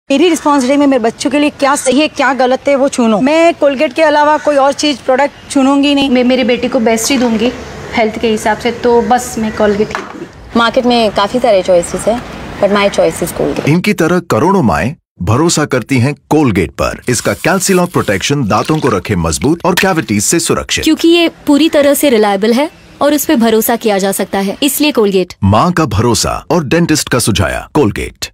मेरी रिस्पॉन्सिबिलिटी में मेरे बच्चों के लिए क्या सही है क्या गलत है वो चुनो। मैं कोलगेट के अलावा कोई और चीज प्रोडक्ट चुनूंगी नहीं। मैं मेरे बेटे को बेस्ट ही दूंगी हेल्थ के हिसाब से, तो बस मैं कोलगेट ही दूंगी। मार्केट में काफी सारे चॉइसेस है, but my choice is Colgate. इनकी तरह करोड़ों माएं भरोसा करती हैं कोलगेट पर। इसका कैल्सीलॉक प्रोटेक्शन दांतों को रखे मजबूत और कैविटीज से सुरक्षित, क्योंकि ये पूरी तरह से रिलायबल है और उस पे भरोसा किया जा सकता है, इसलिए कोलगेट। माँ का भरोसा और डेंटिस्ट का सुझाया कोलगेट।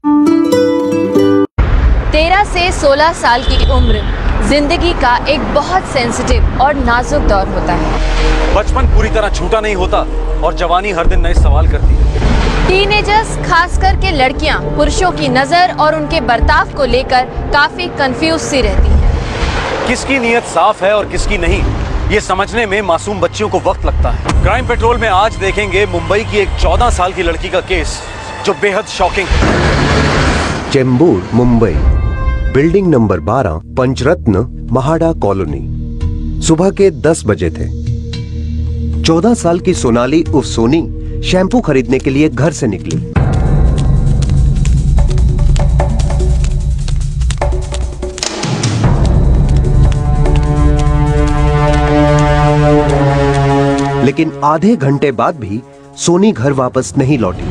13 से 16 साल की उम्र जिंदगी का एक बहुत सेंसिटिव और नाजुक दौर होता है। बचपन पूरी तरह छूटा नहीं होता और जवानी हर दिन नए सवाल करती है। टीनेजर्स खास करके लड़कियां पुरुषों की नजर और उनके बर्ताव को लेकर काफी कंफ्यूज सी रहती हैं। किसकी नीयत साफ है और किसकी नहीं, ये समझने में मासूम बच्चियों को वक्त लगता है। क्राइम पेट्रोल में आज देखेंगे मुंबई की एक 14 साल की लड़की का केस जो बेहद शॉकिंग है। Chembur, Mumbai, building number 12, Panchratna, Mhada colony. सुबह के 10 बजे थे। 14 साल की सोनाली उर्फ सोनी शैम्पू खरीदने के लिए घर से निकली। लेकिन आधे घंटे बाद भी सोनी घर वापस नहीं लौटी।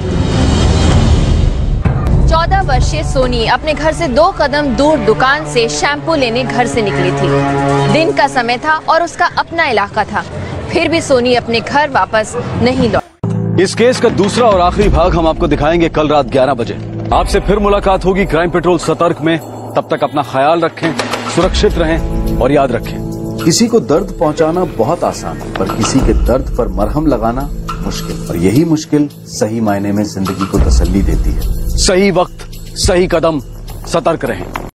14 वर्षीय सोनी अपने घर से 2 कदम दूर दुकान से शैम्पू लेने घर से निकली थी। दिन का समय था और उसका अपना इलाका था, फिर भी सोनी अपने घर वापस नहीं लौटी। इस केस का दूसरा और आखिरी भाग हम आपको दिखाएंगे कल रात 11 बजे। आपसे फिर मुलाकात होगी क्राइम पेट्रोल सतर्क में। तब तक अपना ख्याल रखें, सुरक्षित रहें और याद रखें, किसी को दर्द पहुंचाना बहुत आसान है, पर किसी के दर्द पर मरहम लगाना मुश्किल। और यही मुश्किल सही मायने में जिंदगी को तसल्ली देती है। सही वक्त, सही कदम, सतर्क रहें।